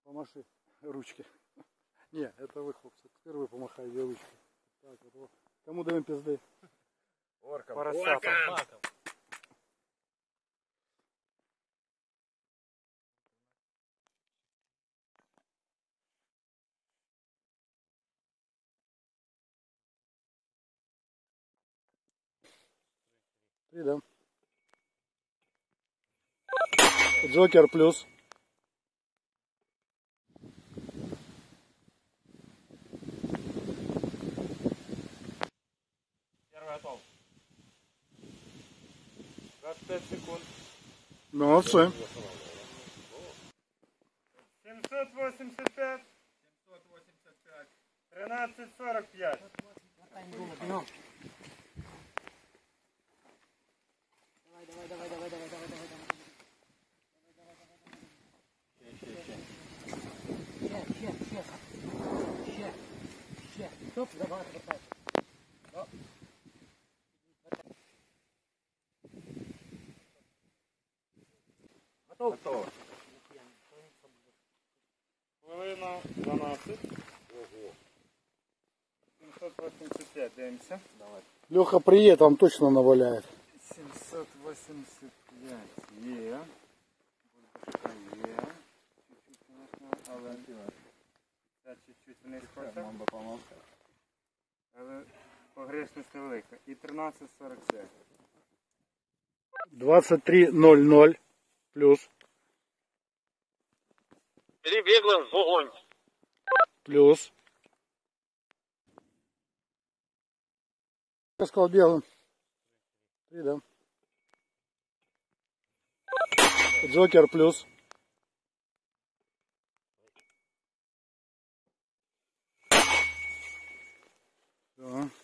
Помаши ручки. Не, это вы, хлопцы. Первый помахай две ручки. Так, вот. Кому даем пизды? Оркам. Поросятам. Три, да? Джокер плюс. Первый готов. 25 секунд. Молодцы. 785. 1345. Стоп, давай, хватай. Готово. Хвилина 12. Ого. 785, дивимося. Давай. Леха, приедет, вам точно наваляет. 785 є. Бульбашка є. Чуть-чуть, звісно, але це чуть-чуть вниз хоче. Але погрешність невелика. І 13,47. 23:00 плюс. Перебегла в вогонь. Плюс. Я сказал белым. Три, да? Джокер плюс. Да.